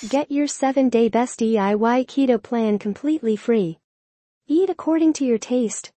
Get your 7-day best DIY keto plan completely free. Eat according to your taste,